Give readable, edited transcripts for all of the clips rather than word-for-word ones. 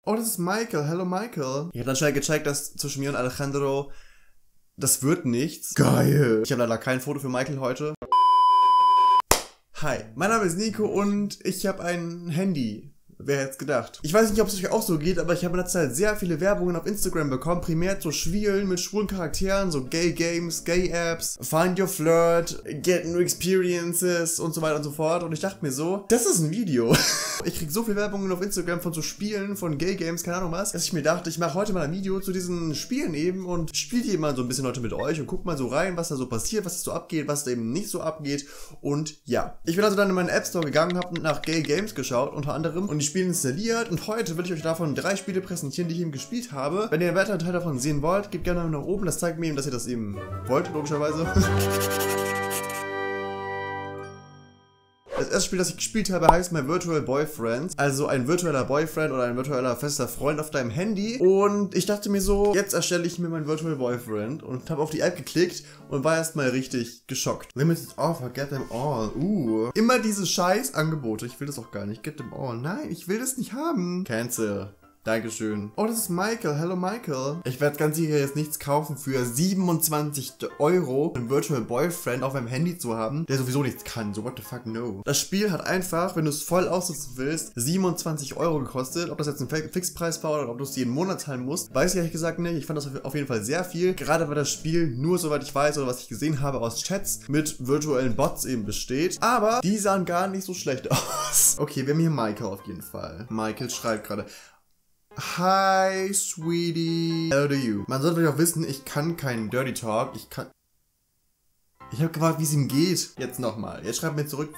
Oh, das ist Michael. Hello, Michael. Ich habe dann schnell gecheckt, dass zwischen mir und Alejandro das wird nichts. Geil. Ich habe leider kein Foto für Michael heute. Hi, mein Name ist Nico und ich habe ein Handy. Wer hätte es gedacht? Ich weiß nicht, ob es euch auch so geht, aber ich habe in letzter Zeit sehr viele Werbungen auf Instagram bekommen, primär zu Spielen mit schwulen Charakteren, so Gay Games, Gay Apps, Find Your Flirt, Get New Experiences und so weiter und so fort. Und ich dachte mir so, das ist ein Video. Ich krieg so viele Werbungen auf Instagram von so Spielen, von Gay Games, keine Ahnung was, dass ich mir dachte, ich mache heute mal ein Video zu diesen Spielen eben und spiele hier mal so ein bisschen heute mit euch und guck mal so rein, was da so passiert, was da so abgeht, was da eben nicht so abgeht. Und ja, ich bin also dann in meinen App Store gegangen, habe nach Gay Games geschaut, unter anderem, und die Spiele installiert, und heute will ich euch davon 3 Spiele präsentieren, die ich eben gespielt habe. Wenn ihr einen weiteren Teil davon sehen wollt, gebt gerne nach oben, das zeigt mir eben, dass ihr das eben wollt, logischerweise. Das erste Spiel, das ich gespielt habe, heißt My Virtual Boyfriend. Also ein virtueller Boyfriend oder ein virtueller fester Freund auf deinem Handy. Und ich dachte mir so, jetzt erstelle ich mir meinen Virtual Boyfriend und habe auf die App geklickt und war erstmal richtig geschockt. Limited Offer, get them all. Immer diese scheiß Angebote. Ich will das auch gar nicht. Get them all. Nein, ich will das nicht haben. Cancel. Dankeschön. Oh, das ist Michael. Hello, Michael. Ich werde ganz sicher jetzt nichts kaufen für 27 €, einen Virtual Boyfriend auf meinem Handy zu haben, der sowieso nichts kann. So, what the fuck, no. Das Spiel hat einfach, wenn du es voll ausnutzen willst, 27 € gekostet. Ob das jetzt ein Fixpreis war oder ob du es jeden Monat zahlen musst, weiß ich ehrlich gesagt nicht. Ich fand das auf jeden Fall sehr viel. Gerade weil das Spiel nur, soweit ich weiß, oder was ich gesehen habe, aus Chats mit virtuellen Bots eben besteht. Aber die sahen gar nicht so schlecht aus. Okay, wir haben hier Michael auf jeden Fall. Michael schreibt gerade: Hi, Sweetie. Hello to you. Man sollte vielleicht auch wissen, ich kann keinen Dirty Talk. Ich habe gefragt, wie es ihm geht. Jetzt nochmal. Jetzt schreibt mir zurück.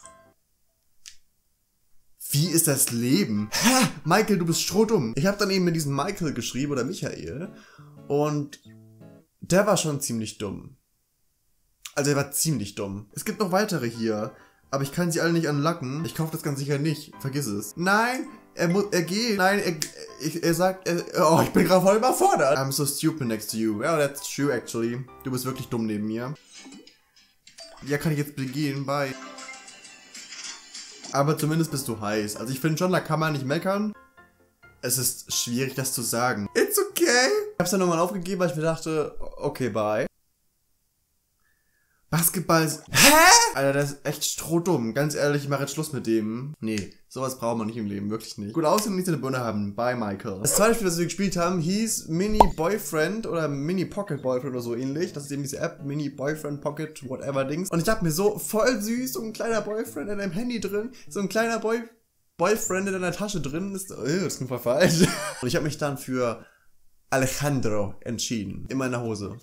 Wie ist das Leben? Hä? Michael, du bist strohdumm. Ich habe dann eben mit diesem Michael geschrieben, oder Michael. Und der war schon ziemlich dumm. Also er war ziemlich dumm. Es gibt noch weitere hier. Aber ich kann sie alle nicht unlocken. Ich kaufe das ganz sicher nicht. Vergiss es. Nein! Er geht. Nein, er sagt, oh, ich bin gerade voll überfordert. I'm so stupid next to you. Well, that's true, actually. Du bist wirklich dumm neben mir. Ja, kann ich jetzt begehen? Bye. Aber zumindest bist du heiß. Also ich finde schon, da kann man nicht meckern. Es ist schwierig, das zu sagen. It's okay. Ich hab's dann nochmal aufgegeben, weil ich mir dachte, okay, bye. Basketball ist... Hä? Alter, das ist echt strohdumm. Ganz ehrlich, ich mache jetzt Schluss mit dem. Nee, sowas braucht man nicht im Leben, wirklich nicht. Gut aussehen und nicht so eine Birne haben. Bye, Michael. Das zweite Spiel, das wir gespielt haben, hieß Mini Boyfriend oder Mini Pocket Boyfriend oder so ähnlich. Das ist eben diese App, Mini Boyfriend, Pocket, whatever Dings. Und ich dachte mir so, voll süß, so ein kleiner Boyfriend in deinem Handy drin. So ein kleiner Boyfriend in deiner Tasche drin. Das klingt voll falsch. Und ich habe mich dann für Alejandro entschieden. In meiner Hose.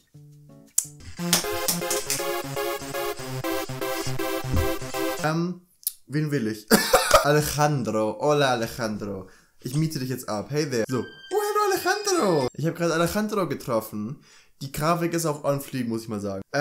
Wen will ich? Alejandro. Hola, Alejandro. Ich miete dich jetzt ab. Hey there. So. Oh, hallo, Alejandro. Ich habe gerade Alejandro getroffen. Die Grafik ist auch on fleek, muss ich mal sagen.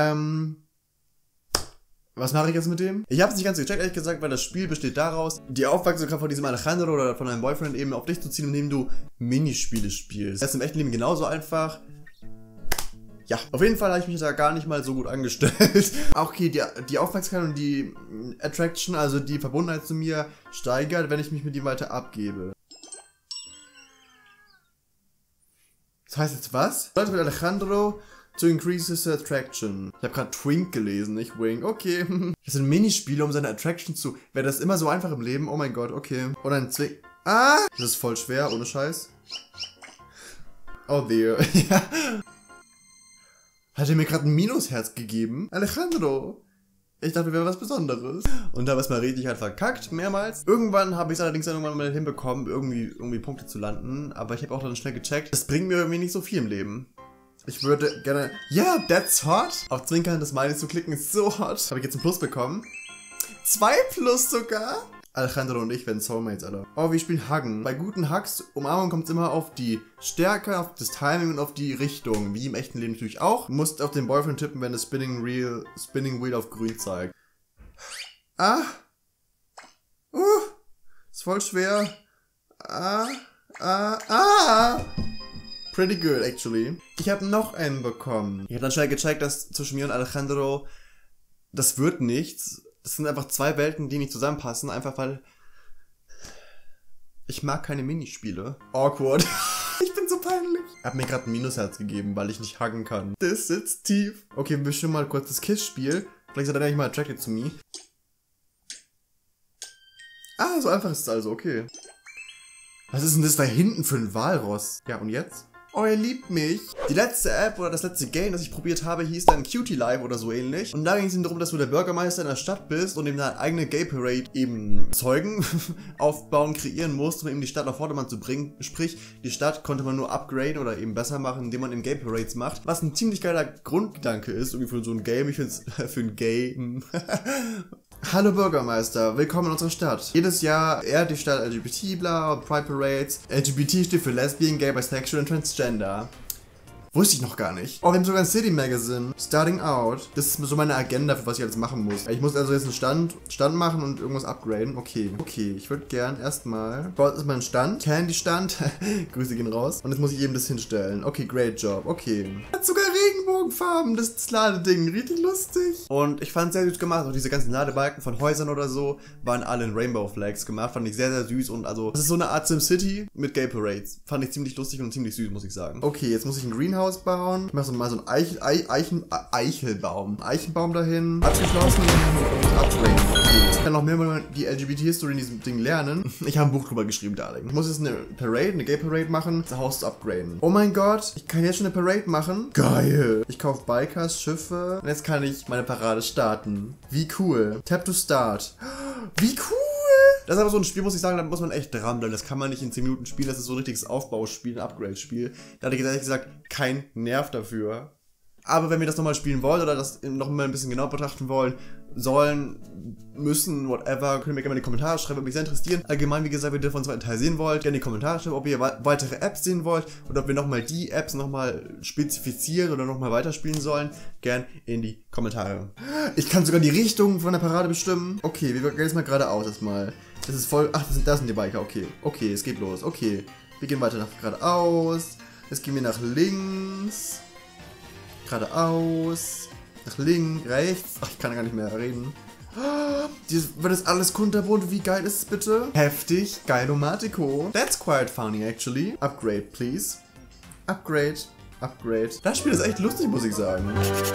Was mache ich jetzt mit dem? Ich habe es nicht ganz gecheckt, ehrlich gesagt, weil das Spiel besteht daraus, die Aufmerksamkeit von diesem Alejandro oder von deinem Boyfriend eben auf dich zu ziehen, indem du Minispiele spielst. Das ist im echten Leben genauso einfach. Ja, auf jeden Fall habe ich mich da gar nicht mal so gut angestellt. Auch okay, die Aufmerksamkeit und die Attraction, also die Verbundenheit zu mir, steigert, wenn ich mich mit ihm weiter abgebe. Das heißt jetzt was? Leute mit Alejandro to increase his attraction. Ich habe gerade Twink gelesen, nicht Wing. Okay. Das sind Minispiele, um seine Attraction zu... Wäre das immer so einfach im Leben? Oh mein Gott, okay. Und ein Zwing... Ah! Das ist voll schwer, ohne Scheiß. Oh dear. Ja. Hat er mir gerade ein Minusherz gegeben? Alejandro! Ich dachte, wäre was Besonderes. Und da war es mal richtig halt verkackt, mehrmals. Irgendwann habe ich es allerdings dann irgendwann mal hinbekommen, irgendwie Punkte zu landen. Aber ich habe auch dann schnell gecheckt, das bringt mir irgendwie nicht so viel im Leben. Ich würde gerne... Ja, that's hot! Auf Zwinkern des Smileys zu klicken ist so hot. Habe ich jetzt ein Plus bekommen. 2 Plus sogar? Alejandro und ich werden Soulmates, Alter. Oh, wir spielen Huggen. Bei guten Hugs, Umarmung kommt es immer auf die Stärke, auf das Timing und auf die Richtung. Wie im echten Leben natürlich auch. Du musst auf den Boyfriend tippen, wenn das Spinning Wheel auf grün zeigt. Ah. Ist voll schwer. Pretty good, actually. Ich habe noch einen bekommen. Ich habe dann schnell gecheckt, dass zwischen mir und Alejandro das wird nichts. Das sind einfach 2 Welten, die nicht zusammenpassen, einfach weil Ich mag keine Minispiele. Awkward. Ich bin so peinlich. Hab mir gerade ein Minusherz gegeben, weil ich nicht huggen kann. Das sitzt tief. Okay, wir bestimmen mal kurz das Kiss-Spiel. Vielleicht ist er dann nicht mal attracted to me. Ah, so einfach ist es also, okay. Was ist denn das da hinten für ein Walross? Ja, und jetzt? Oh, er liebt mich. Die letzte App oder das letzte Game, das ich probiert habe, hieß dann Cutie Life oder so ähnlich. Und da ging es eben darum, dass du der Bürgermeister in der Stadt bist und eben eine eigene Gay Parade eben Zeugen aufbauen, kreieren musst, um eben die Stadt auf Vordermann zu bringen. Sprich, die Stadt konnte man nur upgraden oder eben besser machen, indem man eben Gay Parades macht. Was ein ziemlich geiler Grundgedanke ist, irgendwie für so ein Game. Ich finde es für ein Game. Hallo Bürgermeister, willkommen in unserer Stadt. Jedes Jahr ehrt die Stadt LGBT, bla, Pride Parades. LGBT steht für Lesbian, Gay, Bisexual und Transgender. Wusste ich noch gar nicht. Oh, wir haben sogar ein City Magazine. Starting out. Das ist so meine Agenda, für was ich alles machen muss. Ich muss also jetzt einen Stand machen und irgendwas upgraden. Okay. Okay, ich würde gern erstmal... Baut erstmal einen Stand. Candy-Stand. Grüße gehen raus. Und jetzt muss ich eben das hinstellen. Okay, great job. Okay. Hat sogar Regenbogenfarben. Das Ladeding. Richtig lustig. Und ich fand es sehr süß gemacht. Auch diese ganzen Ladebalken von Häusern oder so waren alle in Rainbow Flags gemacht. Fand ich sehr, sehr süß. Und also, das ist so eine Art SimCity mit Gay Parades. Fand ich ziemlich lustig und ziemlich süß, muss ich sagen. Okay, jetzt muss ich ein Greenhouse bauen. Ich mache mal so einen Eichenbaum dahin. Abgeschlossen und upgraden. Okay. Ich kann noch mehr über die LGBT-History in diesem Ding lernen. Ich habe ein Buch drüber geschrieben, Darling. Ich muss jetzt eine Parade, eine Gay Parade machen, das Haus zu upgraden. Oh mein Gott, ich kann jetzt schon eine Parade machen. Geil. Ich kaufe Bikers, Schiffe und jetzt kann ich meine Parade starten. Wie cool. Tap to start. Wie cool. Das ist aber so ein Spiel, muss ich sagen, da muss man echt dranbleiben. Das kann man nicht in 10 Minuten spielen. Das ist so ein richtiges Aufbauspiel, ein Upgrade-Spiel. Da hatte ich ehrlich gesagt keinen Nerv dafür. Aber wenn wir das nochmal spielen wollen oder das nochmal ein bisschen genau betrachten wollen, müssen, whatever, könnt ihr mir gerne in die Kommentare schreiben, würde mich sehr interessieren. Allgemein, wie gesagt, wenn ihr von zweiten Teil sehen wollt, gerne in die Kommentare schreiben, ob ihr weitere Apps sehen wollt oder ob wir nochmal die Apps nochmal spezifizieren oder nochmal weiterspielen sollen. Gern in die Kommentare. Ich kann sogar die Richtung von der Parade bestimmen. Okay, wir gehen jetzt mal geradeaus erstmal. Das ist voll... Ach, das sind die Biker, okay. Okay, es geht los, okay. Wir gehen weiter nach geradeaus. Jetzt gehen wir nach links. Geradeaus. Nach links, rechts. Ach, ich kann gar nicht mehr reden. Wird das alles kunterbunt? Wie geil ist es bitte? Heftig, geilomatico. That's quite funny, actually. Upgrade, please. Upgrade, upgrade. Das Spiel ist echt lustig, muss ich sagen.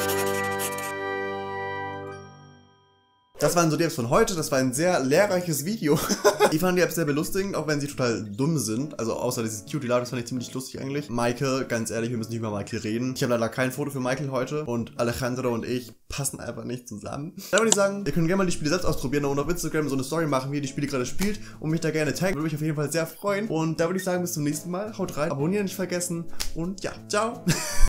Das waren so die Apps von heute. Das war ein sehr lehrreiches Video. Ich fand die Apps sehr belustigend, auch wenn sie total dumm sind. Also außer dieses Cutie Life, das fand ich ziemlich lustig eigentlich. Michael, ganz ehrlich, wir müssen nicht über Michael reden. Ich habe leider kein Foto für Michael heute. Und Alejandro und ich passen einfach nicht zusammen. Dann würde ich sagen, ihr könnt gerne mal die Spiele selbst ausprobieren und auf Instagram so eine Story machen, wie ihr die Spiele gerade spielt. Und mich da gerne taggen. Würde mich auf jeden Fall sehr freuen. Und da würde ich sagen, bis zum nächsten Mal. Haut rein, abonnieren nicht vergessen. Und ja, ciao.